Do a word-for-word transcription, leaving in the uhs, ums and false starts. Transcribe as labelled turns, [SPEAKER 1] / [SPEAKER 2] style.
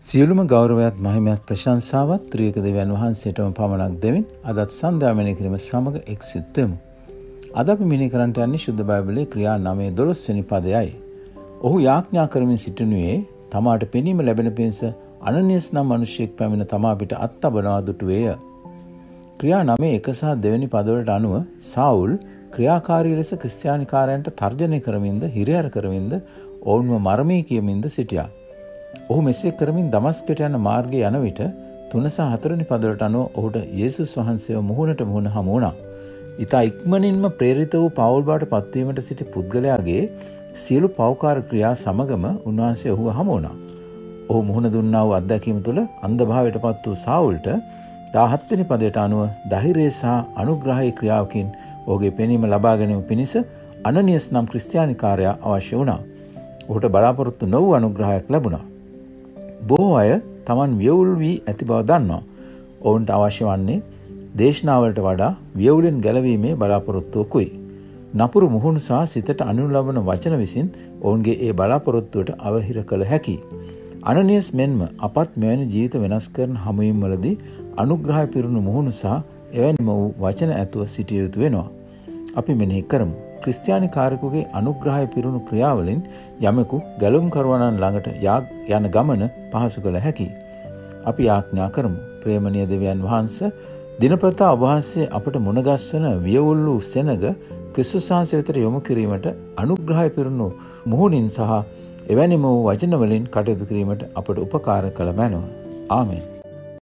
[SPEAKER 1] සියලුම ගෞරවයත් මහිමයත් ප්‍රශංසාවත් ත්‍රියක දෙවියන් වහන්සේටම පමණක් දෙමින් අදත් සන්ධ්‍යාමනය කිරීම සමග එක්සිත් වෙමු. අද අපි මෙනෙහි කරන්නට යන්නේ ශුද්ධ බයිබලයේ ක්‍රියා නවය දොළොස් වෙනි පදයයි. ඔහු යාඥා කරමින් සිටිනුයේ තමාට පෙනීම ලැබෙන පිණිස අනනියස් නම් මිනිසෙක් පැමිණ තමා පිට අත්අබනවා දුටුවේය. ක්‍රියා නවය එක සහ දෙවෙනි පදවලට අනුව සාවුල් ක්‍රියාකාරී ලෙස ක්‍රිස්තියානිකාරයන්ට තර්ජනය කරමින්ද හිරිහැර කරමින්ද ඔවුන්ව මරමී කියමින්ද සිටියා. ඔහු මෙසේ කරමින් දමස්කයට යන මාර්ගයේ යන විට තුන සහ හතරවෙනි පදවලට අනුව ඔහුට යේසුස් වහන්සේව මුහුණට මුහුණ හමු වුණා. ඊට ඉක්මනින්ම ප්‍රේරිත වූ පවුල් බවට පත්වීමට සිටි පුද්ගලයාගේ සියලු පෞකාර ක්‍රියා සමගම උන්වහන්සේ ඔහුව හමු වුණා. ඔහු මුහුණ දුන්නා වූ අත්දැකීම තුළ අන්ධභාවයට පත් වූ සාවුල්ට දහහත් වෙනි පදයට අනුව ධෛර්යය සහ අනුග්‍රහයේ ක්‍රියාවකින් ඔහුගේ පෙනීම ලබා ගැනීම පිණිස අනනියස් නම් ක්‍රිස්තියානිකාරයා අවශ්‍ය වුණා. ඔහුට බලාපොරොත්තු නොවූ අනුග්‍රහයක් ලැබුණා. බොහෝ අය තමන් වියවුල් වී ඇති බව දන්නවා. ඔවුන්ට අවශ්‍ය වන්නේ දේශනාවලට වඩා වියවුලෙන් ගැලවීමේ බලාපොරොත්තුවකුයි. නපුරු මුහුණු සහ සිතට අනුන් ලබන වචන විසින් ඔවුන්ගේ ඒ බලාපොරොත්තුවට අවහිර කළ හැකියි. අනනියස් මෙන්ම අපත් මෙවැනි ජීවිත වෙනස් කරන හමුවීම් වලදී අනුග්‍රහය පිරුණු මුහුණු සහ එවැනිම වූ වචන ඇතුව සිටිය යුතු වෙනවා. අපි මෙනෙහි කරමු. ක්‍රිස්තියානි කාරකුගේ අනුග්‍රහය පිරුණු ක්‍රියාවලින් යමෙකු ගැලුම් කරවනන් ළඟට යන ගමන පහසු කළ හැකියි. අපි යාඥා කරමු. ප්‍රේමණීය දෙවියන් වහන්සේ, දිනපතා ඔබ වහන්සේ අපට මුණගස්වන වියවුල් වූ සෙනග ක්‍රිස්තුස් වහන්සේ වෙතට යොමු කිරීමට අනුග්‍රහය පිරුණු මුහුණින් සහ එවැනිම වූ වචන වලින් කටයුතු කිරීමට අපට උපකාර කළ මැනව. ආමෙන්.